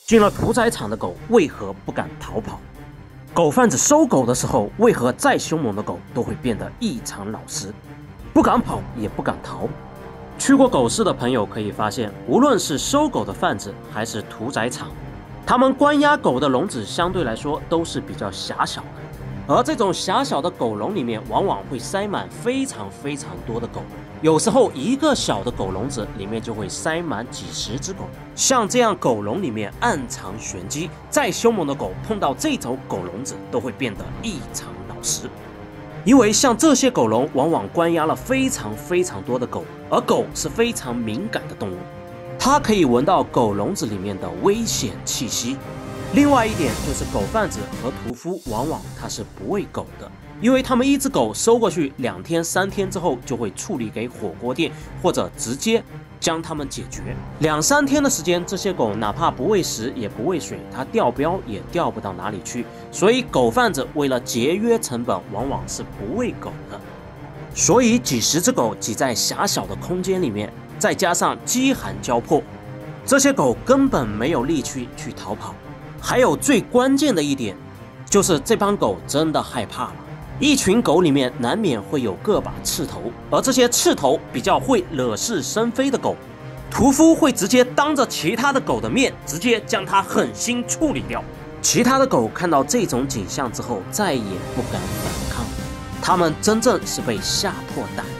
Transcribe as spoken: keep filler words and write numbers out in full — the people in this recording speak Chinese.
进了屠宰场的狗为何不敢逃跑？狗贩子收狗的时候，为何再凶猛的狗都会变得异常老实，不敢跑也不敢逃？去过狗市的朋友可以发现，无论是收狗的贩子还是屠宰场，他们关押狗的笼子相对来说都是比较狭小的，而这种狭小的狗笼里面往往会塞满非常非常多的狗，有时候一个小的狗笼子里面就会塞满几十只狗。像这样狗笼里面暗藏玄机，再凶猛的狗碰到这种狗笼子都会变得异常老实。因为像这些狗笼往往关押了非常非常多的狗，而狗是非常敏感的动物，它可以闻到狗笼子里面的危险气息。另外一点就是狗贩子和屠夫往往他是不喂狗的，因为他们一只狗收过去两天三天之后就会处理给火锅店，或者直接将它们解决。两三天的时间，这些狗哪怕不喂食也不喂水，它掉膘也掉不到哪里去。所以狗贩子为了节约成本，往往是不喂狗的。所以几十只狗挤在狭小的空间里面，再加上饥寒交迫，这些狗根本没有力气去逃跑。还有最关键的一点，就是这帮狗真的害怕了。一群狗里面难免会有个把刺头，而这些刺头比较会惹是生非的狗，屠夫会直接当着其他的狗的面，直接将它狠心处理掉。其他的狗看到这种景象之后，再也不敢反抗，它们真正是被吓破胆。